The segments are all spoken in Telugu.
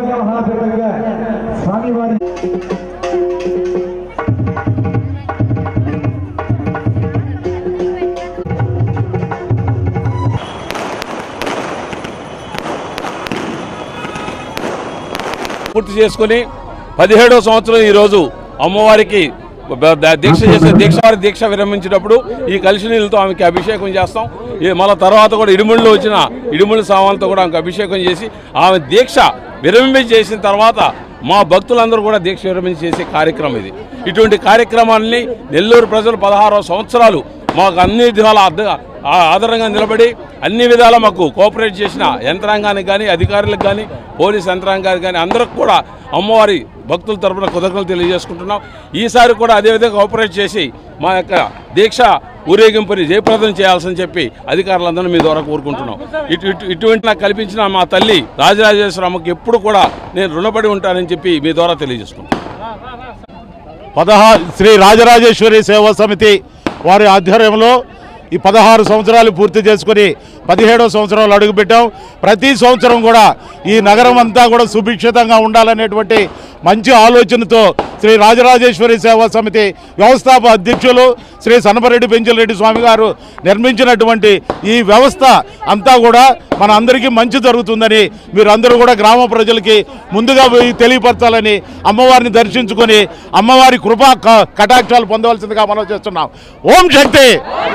మహాపీఠంగా స్వామివారి పూర్తి చేసుకుని 17వ సంవత్సరం ఈరోజు అమ్మవారికి దీక్ష చేసే దీక్ష విరమించినప్పుడు ఈ కలిసి నీళ్ళతో ఆమెకి అభిషేకం చేస్తాం. మళ్ళీ తర్వాత కూడా ఇడుముళ్ళు వచ్చిన ఇడుముళ్ళు సామాన్లతో కూడా ఆమెకు అభిషేకం చేసి ఆమె దీక్ష విరమించి చేసిన తర్వాత మా భక్తులందరూ కూడా దీక్ష విరమించి చేసే కార్యక్రమం ఇది. ఇటువంటి కార్యక్రమాన్ని నెల్లూరు ప్రజలు 16 సంవత్సరాలు మాకు అన్ని విధాల ఆధారంగా నిలబడి అన్ని విధాల మాకు కోఆపరేట్ చేసిన యంత్రాంగానికి కానీ అధికారులకు కానీ పోలీస్ యంత్రాంగానికి కానీ అందరికి కూడా అమ్మవారి భక్తుల తరపున కృతజ్ఞతలు తెలియజేసుకుంటున్నాం. ఈసారి కూడా అదేవిధంగా కోఆపరేట్ చేసి మా యొక్క దీక్ష ఊరేగింపుని జయప్రదం చేయాల్సని చెప్పి అధికారులందరూ మీ ద్వారా కోరుకుంటున్నాం. ఇటువంటి నాకు కల్పించిన మా తల్లి రాజరాజేశ్వరమ్మకి ఎప్పుడు కూడా నేను రుణపడి ఉంటానని చెప్పి మీ ద్వారా తెలియజేసుకుంటాను. శ్రీ రాజరాజేశ్వరి సేవా సమితి వారి ఆధ్వర్యంలో ఈ 16 సంవత్సరాలు పూర్తి చేసుకుని 17వ సంవత్సరాలు అడుగుపెట్టాం. ప్రతి సంవత్సరం కూడా ఈ నగరం అంతా కూడా సుభిక్షితంగా ఉండాలనేటువంటి మంచి ఆలోచనతో శ్రీ రాజరాజేశ్వరి సేవా సమితి వ్యవస్థాపక అధ్యక్షులు శ్రీ సనపరెడ్డి పెంచలరెడ్డి స్వామి గారు నిర్మించినటువంటి ఈ వ్యవస్థ అంతా కూడా మన అందరికీ మంచి జరుగుతుందని మీరందరూ కూడా గ్రామ ప్రజలకి ముందుగా తెలియపరచాలని అమ్మవారిని దర్శించుకొని అమ్మవారి కృపా కటాక్షాలు పొందవలసిందిగా మనం చేస్తున్నాం. ఓం శక్తి.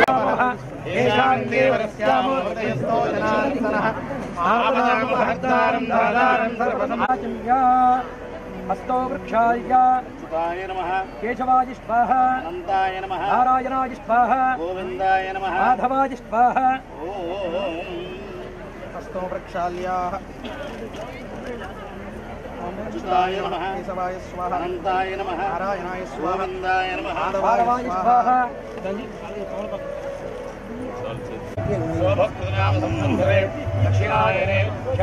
हस्तो वृक्षाय केशवाय स्वाहा नारायणाय स्वाहा गोविंदाय नमः माधवाय स्वाहा हस्तो वृक्षाल्याः केशवाय स्वाहा अनंताय नमः नारायणाय स्वाहा गोविंदाय नमः माधवाय स्वाहा स्वभक्तनाम संवत्सरे दक्षिणायने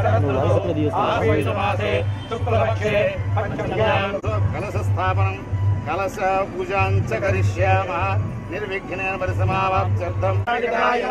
शरदृतुमासे शुक्लपक्षे पंचम्यां कलशस्थापनं कलश पूजां च करिष्यामः निर्विघ्नेन परिसमाप्त्यर्थं गणाय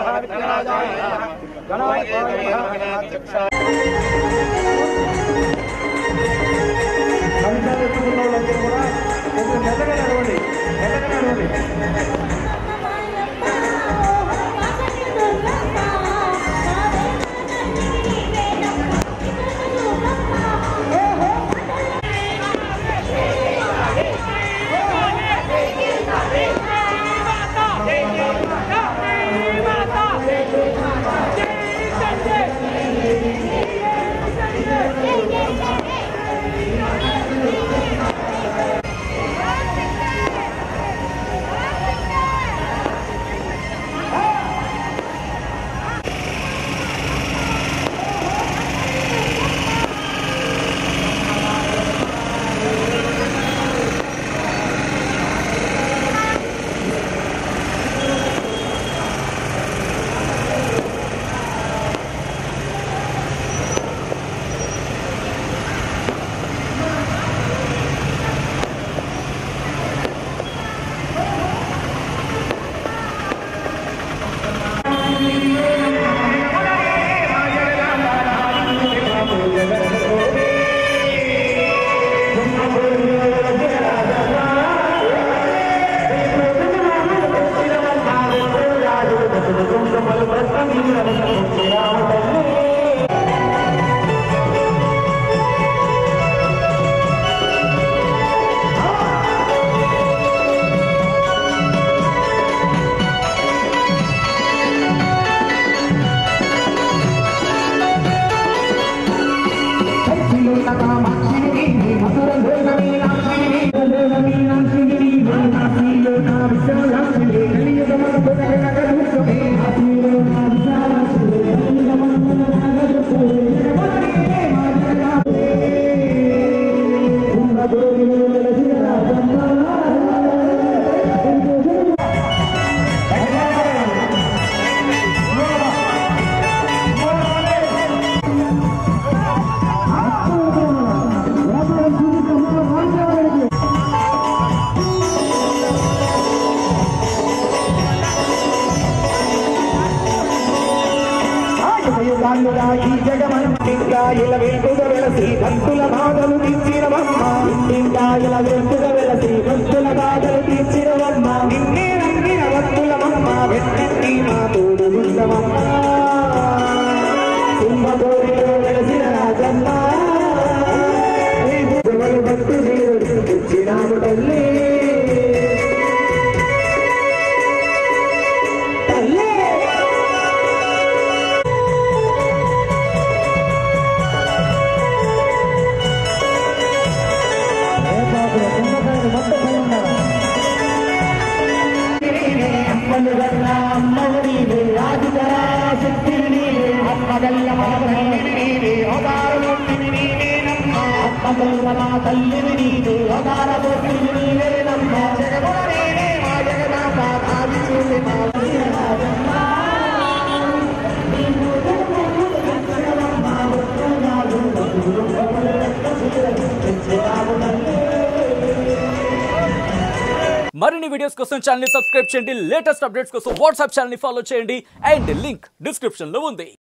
Thank you. ఈ జగమంటింగా ఇలా వెలుగుగా వెలసి భక్తుల బాధలు తీర్చినవమ్మ ఇంకా ఇలా వెలుగుగా వెలసి భక్తుల బాధలు తీర్చినవమ్మ నిన్నే నమ్మిన భక్తులమమ్మ వెంటనే మా తోడు ఉండవమ్మ సింహగోరిలో వెలసిన రాజమ్మ భక్తులు తెచ్చినాము తల్లి మరిన్ని వీడియోస్ కోసం ఛానల్ ని సబ్స్క్రైబ్ చేయండి. లేటెస్ట్ అప్డేట్స్ కోసం వాట్సాప్ ఛానల్ ని ఫాలో చేయండి. అండ్ లింక్ డిస్క్రిప్షన్ లో ఉంది.